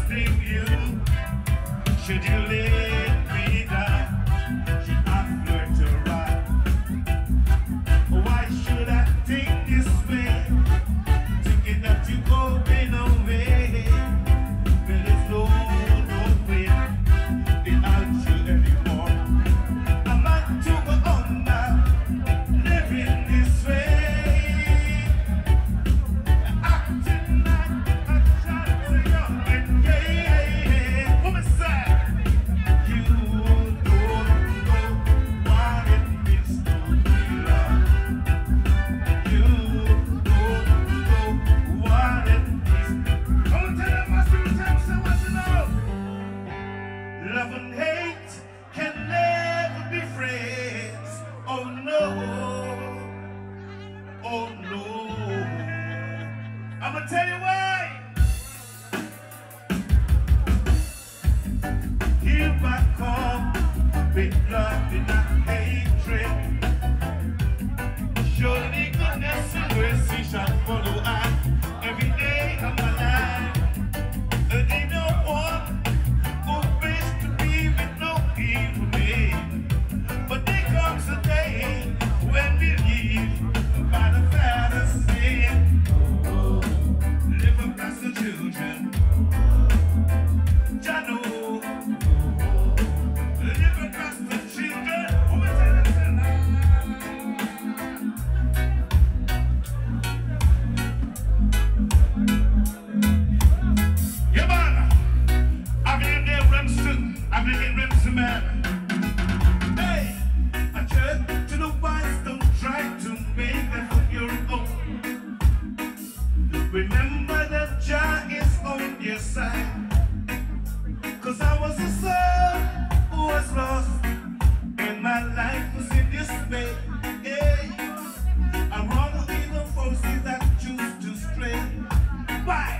leave you? Should you let me down? Should I flirt around? Why should I think this way? Thinking that you're going away. Well, there's no way they aren't you anymore. I'm not to go on now, living this way. Acting like a child to young and gay. Woman said, you don't know what it means to be loved. You don't know what it means. Come on, tell them my spirit, tell them what you know. Love and hate can never be friends. Oh no, oh no. I'ma tell you why. Here I come with love and not hatred. Surely goodness and mercy shall follow us every day of my life. And ain't no one who wishes to be with no evil name. But there comes a day when we live by the Father's saying, live across the children. Jah know. Live across the children. Who is that? Yeah, man. I've been there, Remsen. I've been in Remsen, man. Hey, I turn to the wise, don't try to make them of your own. Remember that Jah is on your side. Cause I was a son who was lost, and my life was in dismay. Hey, I'm wrong with evil forces that choose to stray. Why?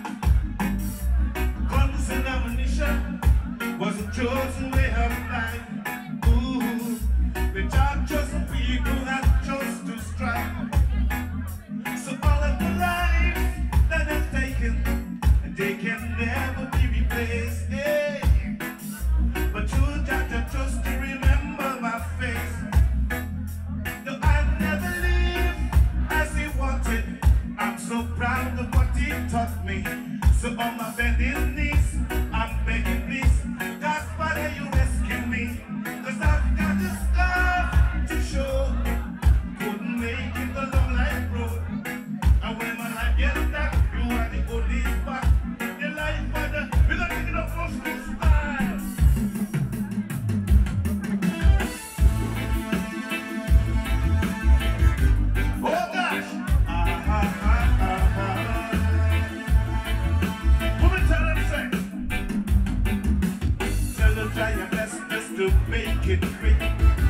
Guns and ammunition was a chosen way of life. Ooh, the Jah chosen people that chose to strike. So all of the lives that they've taken, they can never be replaced. Hey, but you got to trust to remember my face. No, I never lived as he wanted. I'm so proud of what he taught me. So on my bending knees, I'm begging please, God, Father, you rescue me. Cause I've got the stuff to show. Couldn't make it the long life road. And when my life gets dark, you are the only spot. Your life, Father, we're not taking up for school style. Oh gosh! Woman, tell them, say, tell the giant best to make it quick.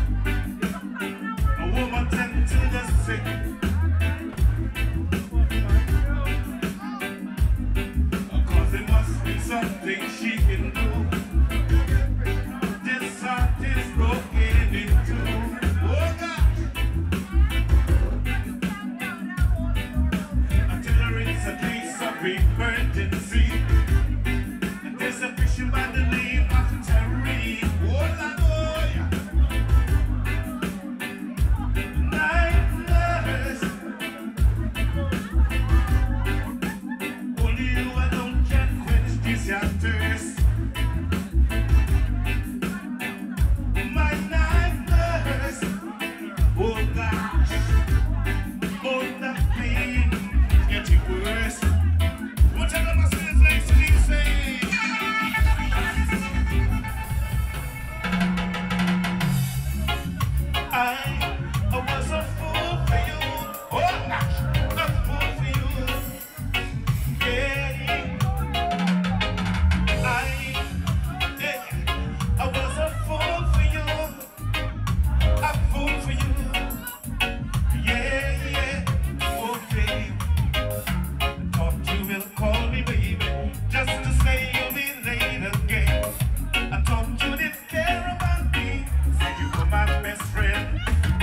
A woman tend to the sick. Cause there must be something she can do. This heart is broken in two. Oh God! Until it's a case of emergency. There's a fishing by the name of Terry. Oh Lord, oh yeah. Night nurse. Only you alone can quench this your thirst. My night nurse. Oh gosh. Oh, the pain getting worse. Whatever my sins like to say. I was a fool for you. Oh gosh, a fool for you. Yeah. I was a fool for you. A fool for you. Yeah, yeah. Oh babe, thought you will call me baby, just to say you'll be late again. I thought you didn't care about me, said you were my best friend.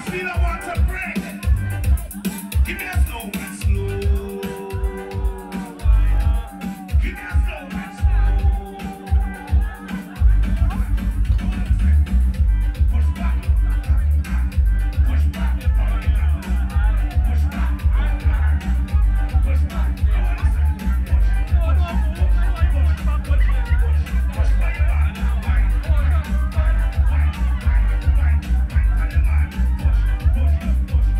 feel I want to break. Give me a slow and slow. Give me a slow and slow. Push back. Push back. Push back. Push back. Push back.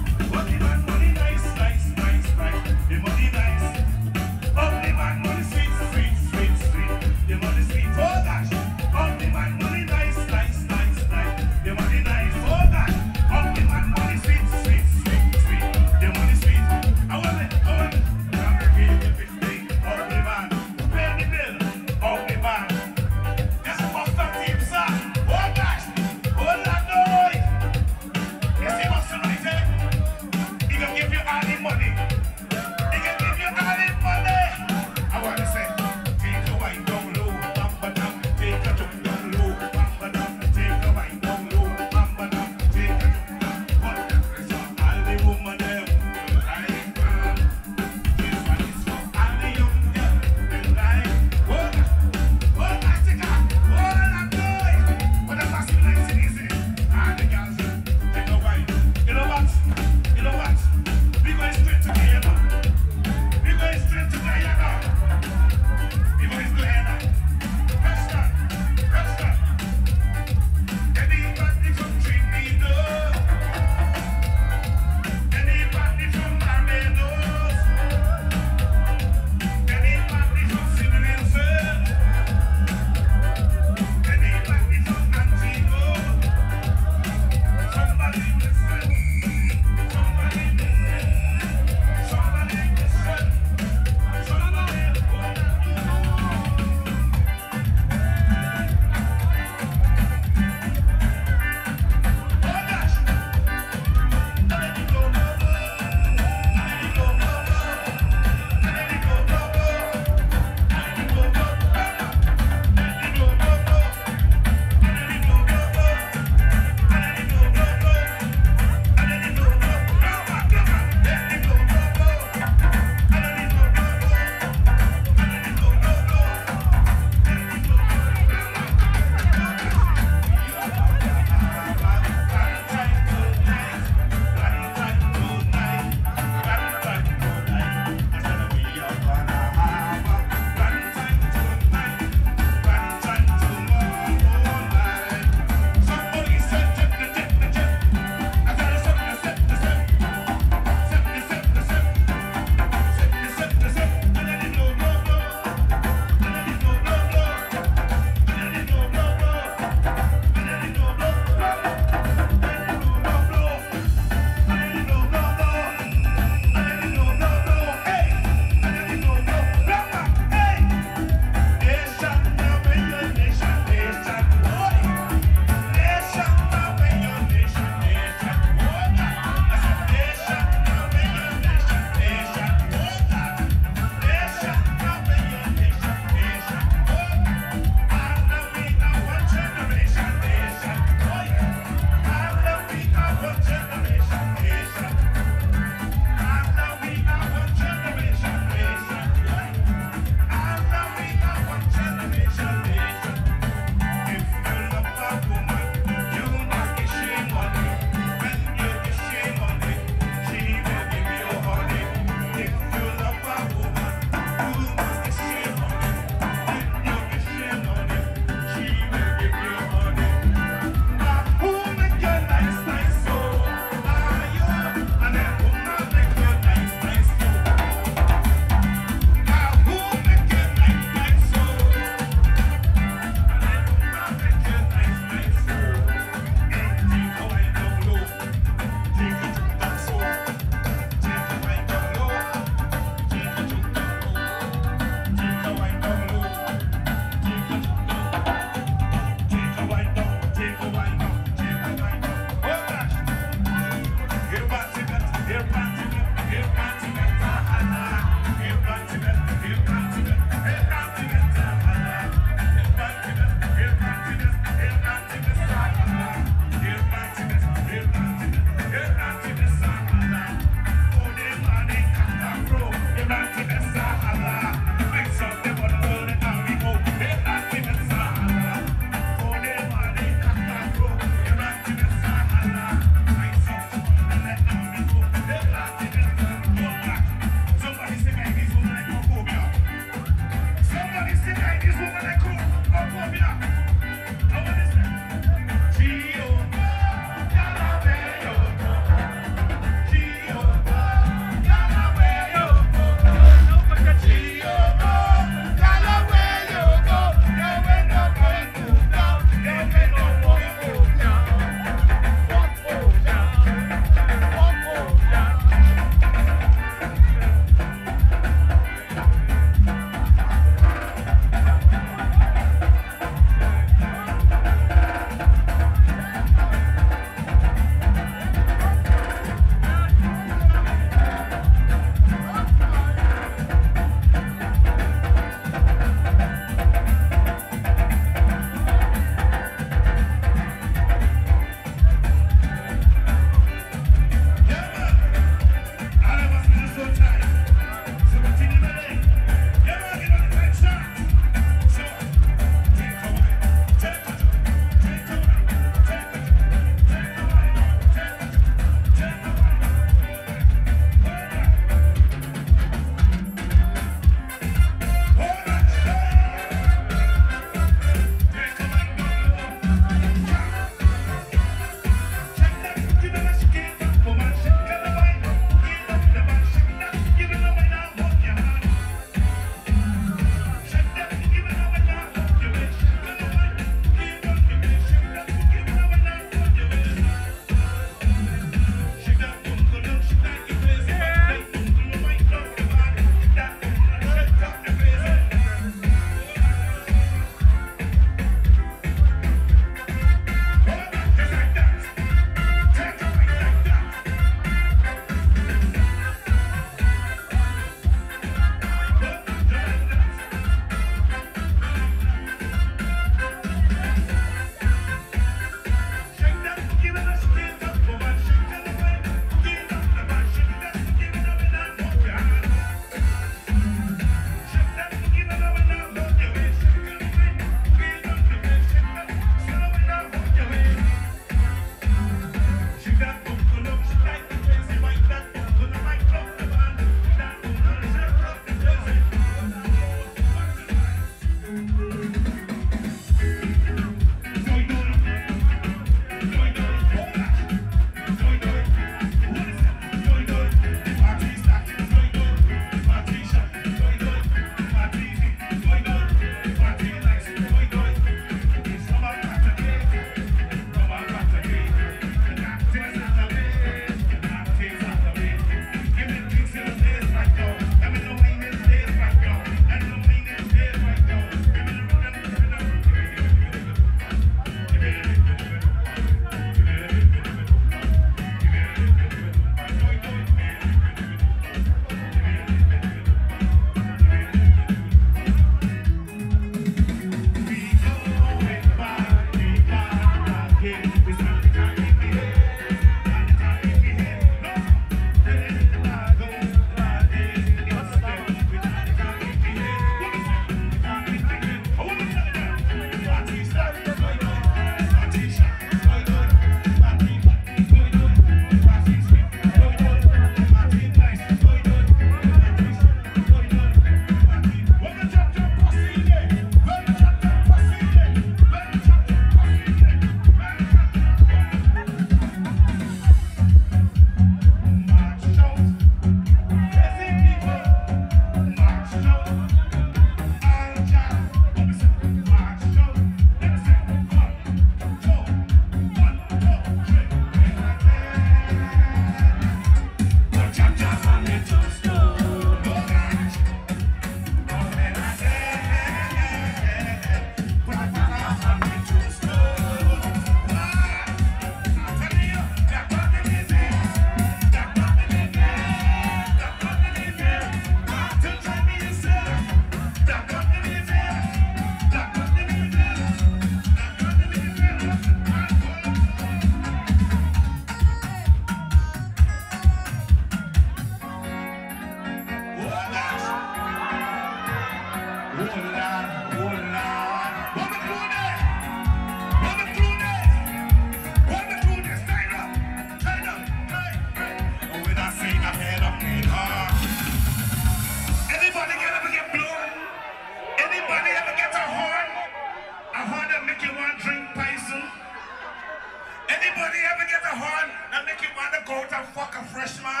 a fuck a freshman.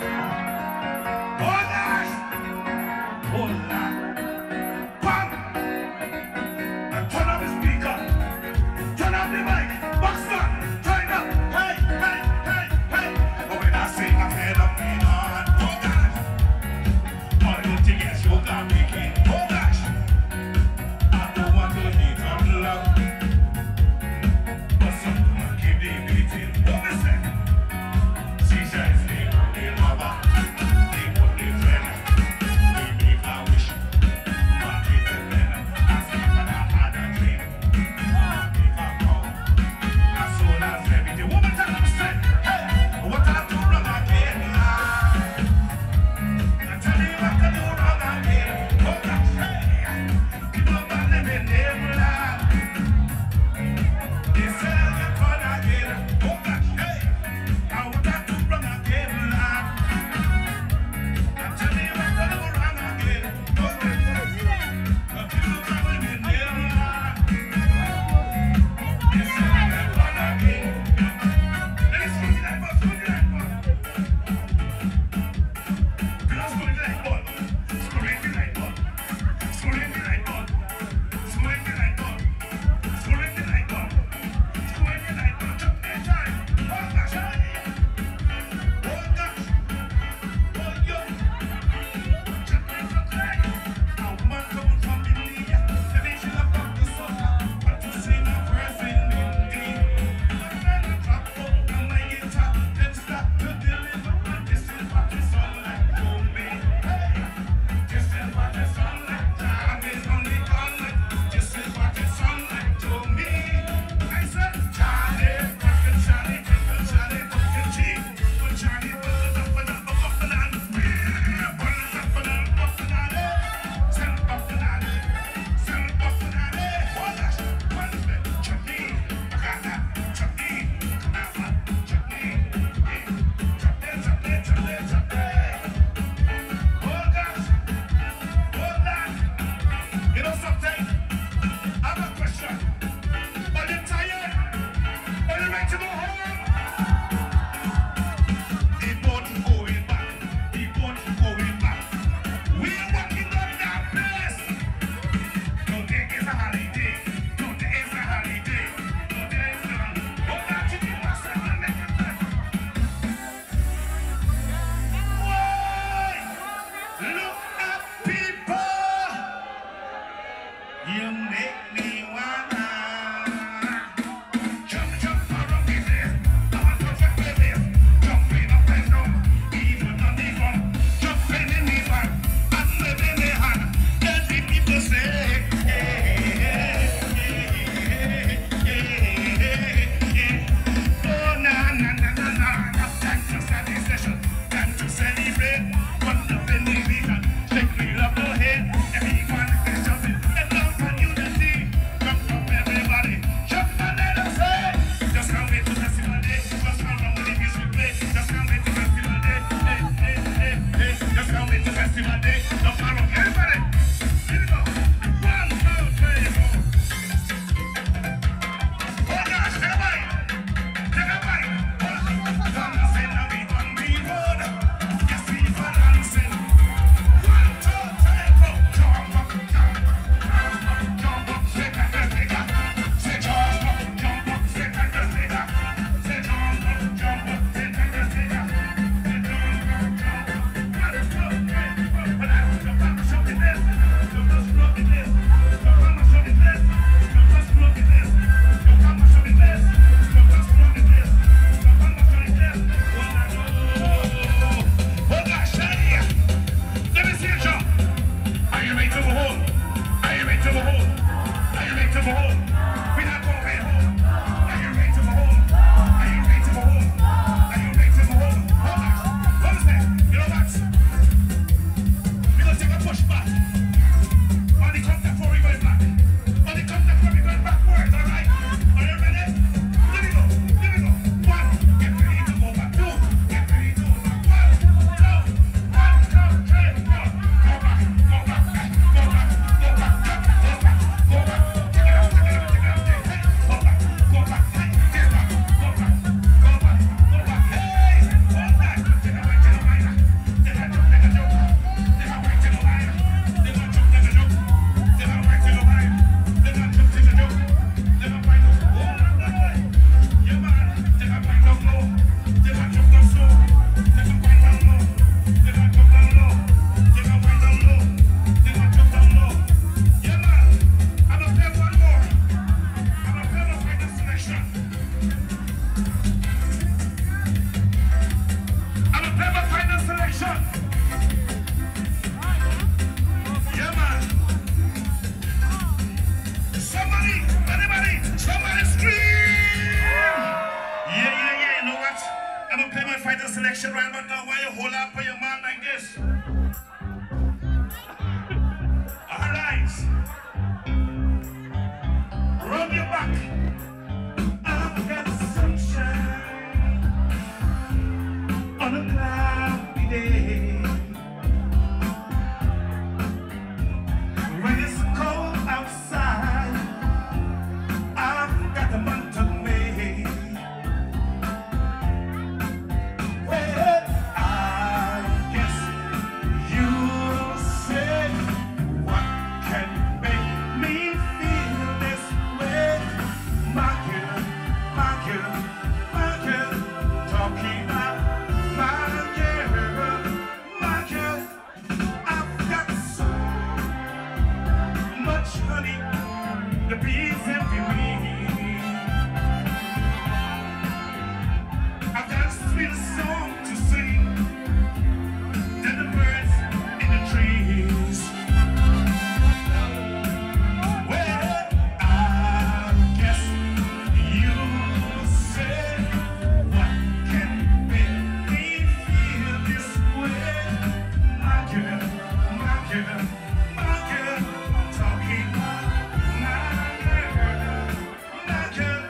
Oh, gosh. Oh, Lord. Pam. And turn up the speaker. Turn up the mic. Boxman. Turn it up. Hey, hey, hey, hey. Oh, when I sing, I'm head up in on. Oh, gosh. All you think is you got me king. Oh, gosh. I don't want to hate on love. But something will keep the beating. Oh, listen. She shines me on the lover. They put the friend. They make a wish. But it's a man. I see when I had a dream. Make a call. As soon as everything. Woman tell them straight. Hey, what I do wrong again now? I tell you what I do wrong again. Oh gosh, hey. People are living their life. They say they're born again. Oh gosh, hey. Now what I do wrong again now? I tell you what I do wrong again. Oh gosh, people are living their life. They say they're born again. Let's go to that bus, go to that bus. Let's go to that bus. Screw in the light bulb. Screw in the light bulb. Screw in the light bulb. Screw in the light bulb. Screw in the light bulb. Jump in time. Oh gosh, hey. Oh gosh. Oh yo. Jump in the light. A woman coming from India. And then she left up the soca. But to sing a verse in Hindi. But then I drop on my guitar. Then start to deliver. This is what the song like to me. Hey. This is what the song like. Time is only gone like. This is what the song like to me. I said, Charlie, fucking Charlie, fucking Charlie, fucking G. When Charlie was up and up and up and on. Send up and on. Send up and on. Oh gosh, what is it? Chutney, Bagana, chutney, Kanama, chutney, chutney, chutney, chutney, chutney. Oh gosh, oh Lord. You know something? I have a question. Are you tired? Are you ready to go home? The boat going back. The boat going back. We're walking up that place. Today is a holiday. Today is a holiday. Today is a holiday. Oh, that's it. What's that? Why? Look at people. You make me wanna jump, jump around the place. I want to jump the place. Jumping up and down, even on the ground. Jumping in the van, and waving the hand. Then the people say, hey, hey, hey, hey, hey, hey. Oh, na, na, na, na, na. Time to start the session. Time to celebrate. What's up in the vision? Shake me up the head. Everyone is jumping. And love and unity. gonna play my fighter selection right about now. Why you hold up for your man like this? Alright. Rub your back. I've got sunshine on a cloudy day. When it's cold outside, I've got the month of May. Well, I guess you'll say, what can make me feel this way? My girl, talking about my girl. I've got so much honey, the bees envy me. I've got a sweet song to sing than the birds in the trees. Well, I guess you say, what can make me feel this way? My girl, talking about my girl.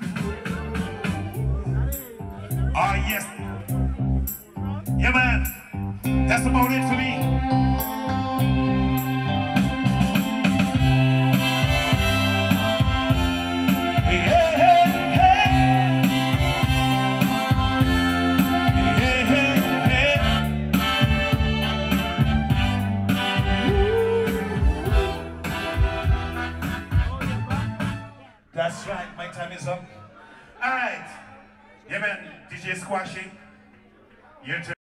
Oh yes, yeah man, that's about it for me. Hey, hey, hey, hey. Hey, hey, hey. That's right, my time is up. All right, yeah man, DJ Squashy, your turn.